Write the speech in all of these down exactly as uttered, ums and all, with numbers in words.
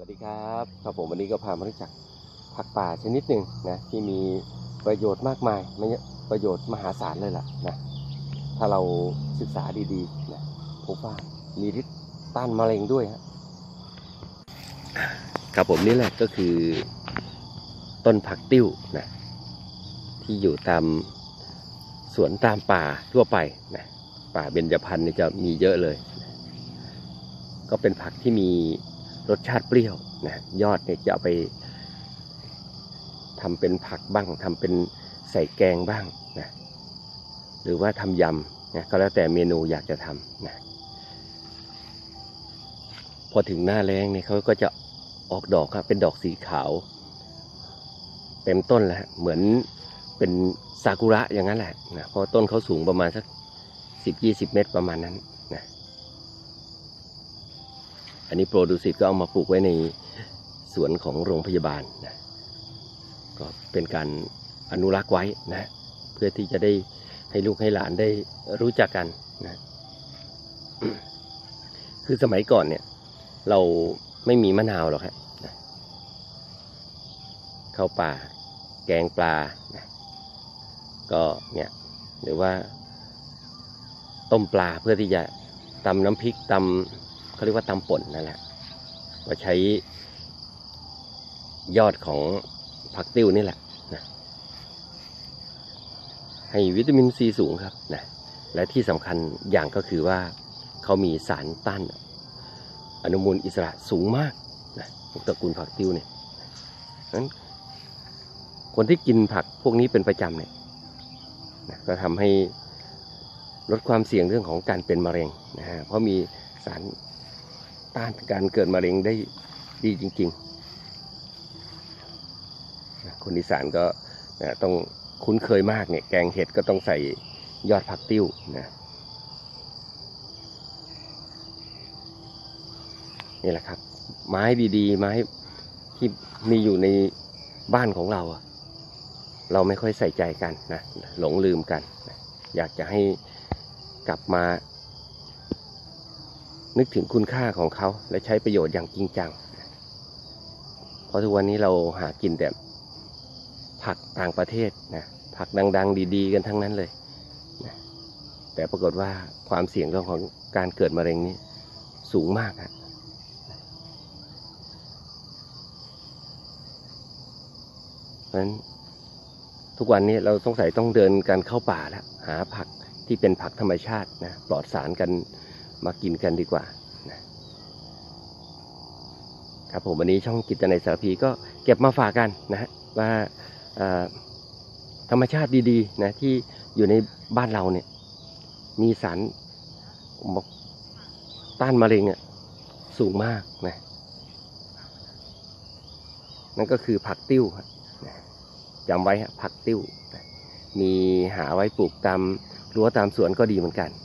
ดีครับครับผมวันนี้ก็พามารู้จักผักป่าชนิดหนึ่งนะที่มีประโยชน์มากมายไม่ประโยชน์มหาศาลเลยล่ะนะถ้าเราศึกษาดีๆนะพบว่ามีฤทธิ์ต้านมะเร็งด้วยครับผมนี่แหละก็คือต้นผักติ้วนะที่อยู่ตามสวนตามป่าทั่วไปนะป่าเบญจพรรณนี่จะมีเยอะเลยนะก็เป็นผักที่มีรสชาติเปรี้ยวนะยอดเนี่ยจะเอาไปทำเป็นผักบ้างทำเป็นใส่แกงบ้างนะหรือว่าทำยำนะก็แล้วแต่เมนูอยากจะทำนะพอถึงหน้าแล้งเนี่ยเขาก็จะออกดอกครับเป็นดอกสีขาวเต็มต้นแล้วเหมือนเป็นซากุระอย่างนั้นแหละนะเพราะต้นเขาสูงประมาณสักสิบยี่สิบเมตรประมาณนั้นนะอันนี้โปรดูสิตก็เอามาปลูกไว้ในสวนของโรงพยาบาลนะก็เป็นการอนุรักษ์ไว้นะเพื่อที่จะได้ให้ลูกให้หลานได้รู้จักกันนะ คือสมัยก่อนเนี่ยเราไม่มีมะนาวหรอกครับนะเข้าป่าแกงปลานะก็เนี่ยหรือว่าต้มปลาเพื่อที่จะตำน้ำพริกตำเขาเรียกว่าตำป่นนั่นแหละก็ใช้ยอดของผักติ้วนี่แหละนะให้วิตามินซีสูงครับนะและที่สำคัญอย่างก็คือว่าเขามีสารต้านอนุมูลอิสระสูงมากนะพวกตระกูลผักติ้วเนี่ยนั้นคนที่กินผักพวกนี้เป็นประจำเนี่ยนะก็ทำให้ลดความเสี่ยงเรื่องของการเป็นมะเร็งนะฮะเพราะมีสารต้านการเกิดมะเร็งได้ดีจริงๆนะคนอีสานก็นะต้องคุ้นเคยมากเนี่ยแกงเห็ดก็ต้องใส่ยอดผักติ้วนะนี่แหละครับไม้ดีๆไม้ที่มีอยู่ในบ้านของเราเราไม่ค่อยใส่ใจกันนะหลงลืมกันนะอยากจะให้กลับมานึกถึงคุณค่าของเขาและใช้ประโยชน์อย่างจริงจังเพราะทุกวันนี้เราหากินแต่ผักต่างประเทศนะผักดังๆดีๆกันทั้งนั้นเลยนะแต่ปรากฏว่าความเสี่ยงเรื่องของการเกิดมะเร็งนี้สูงมากนะเพราะฉะนั้นทุกวันนี้เราสงสัยต้องเดินกันเข้าป่าแล้วหาผักที่เป็นผักธรรมชาตินะปลอดสารกันมากินกันดีกว่านะครับผมวันนี้ช่องกิตนัยสารพีก็เก็บมาฝากกันนะฮะว่าธรรมชาติดีๆนะที่อยู่ในบ้านเราเนี่ยมีสารต้านมะเร็งอ่ะสูงมากนะนั่นก็คือผักติ้วจำไว้ฮะผักติ้วมีหาไว้ปลูกตามรั้วตามสวนก็ดีเหมือนกัน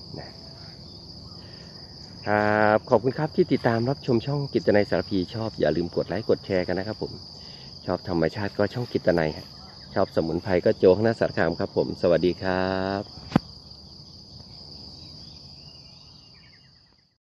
นะครับขอบคุณครับที่ติดตามรับชมช่องกิตนัยสารพีชอบอย่าลืมกดไลค์กดแชร์กันนะครับผมชอบธรรมชาติก็ช่องกิตนัยชอบสมุนไพรก็โจข้างหน้าสารคามครับผมสวัสดีครับ